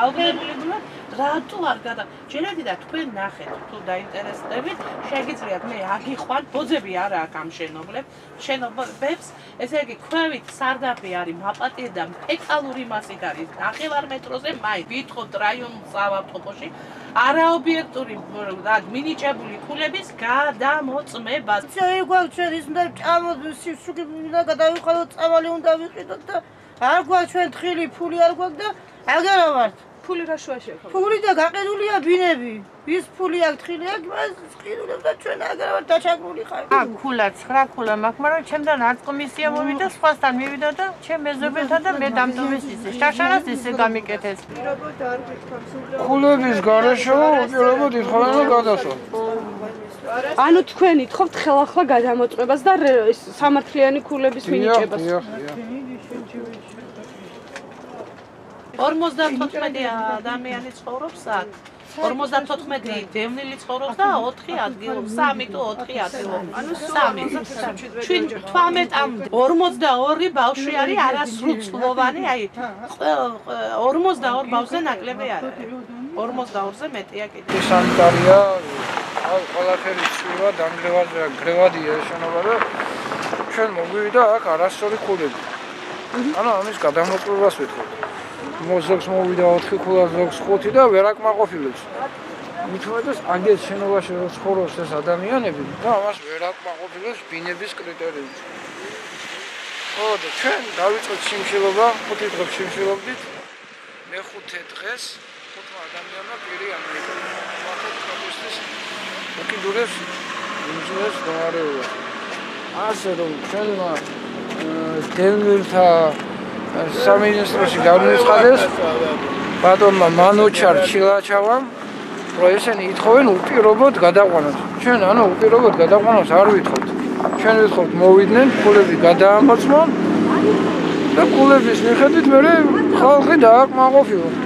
დაუბრუნებლად რატო არ გადა ჯერადი და თქვენ ნახეთ თუ დაინტერესდებით შეგიძლიათ მე აგიყვან ბოძები არა აქვს ამ შენობებს ესე იგი ქვევით სარდაფი არის მაპატიე და ფეტალური მასით არის 9 მეტროზე მაინც ვითხოვთ რაიონულ ავტობუსში არაობიექტური მინიჭებული ფულების გადამოწმებას. Ai გვაქვს ის უნდა წამოდეს სიბრტყე უნდა გადავიხადოთ წამალი უნდა ვიყიდოთ და არ გვაქვს ჩვენ თხილი ფული არ გვაქვს და აგარა ვართ. ფული რა შუაში აქვს? ფული და გაყიდულია ბინები. ის ფული აქვს თხილი აქვს მას ხიდულებს და ჩვენ აგარა ვართ დაჩაგრული ხარ. ქულა 9 ქულა მაქვს, მაგრამ ჩემთან არც კომისია მოვიდა, სხვასთან მივიდა და ჩემ მეზობელთან და მე დამტოვეს ისე. შაშარას ისე გამიკეთეს. ქულების გარეშე უპირობოდ ითხოვენ რომ გადასვათ. ანუ თქვენ ითხოვთ ხელახლა გადამოწმებას და სამართლიანი ქულების მინიჭებას. 54 ადამიანი ცხოვრობს აქ. 54 დევნილი ცხოვრობს და 4 ადგილობ, 3 თუ 4 ადგილობ. ანუ 3. ჩვენ 18-მდე 42 ბავშვი არის არასრულწლოვანი, აი 42 ბავშვზე ნაკლები არ არის. 42-ზე მეტია კიდე. სანიტარია, ყველაფერი ცვივა, დანგრევადია შენობა და ჩვენ მოგვივიდა აქ არასწორი ქულები. ანუ ამის გადამოწმებას ვეთქოთ. ზოგს მოვიდა 4 ქულა, ზოგს 5 და ვერ აკმაყოფილებს. მithumetes აგეთ შენობაში რო ცხოვრობს ეს ადამიანები და ამას ვერ აკმაყოფილებს ბინების კრიტერიუმს. ხო და ჩვენ დავიწყეთ შიმშილობა, 5 დღეს შიმშილობდით. მე-5 დღეს 5 ადამიანმა პირი ამოიღო. ვახეთ პროტესტის უკიდურეს იმჟინეს გამარეულა. ასე რომ ჩვენმა დევნილთა სამინისტროში გამოიცხადეს ბატონმა მანუჩარ ჩილაჩავამ რომ ესენი ითხოვენ უპირობოდ გადაყვანას. ჩვენ ანუ უპირობოდ გადაყვანას არ ვითხოვთ. ჩვენ ვითხოვთ მოვიდნენ, ქულები გადაამოწმონ და ქულების მიხედვით მე ხალხი დააკმაყოფილონ.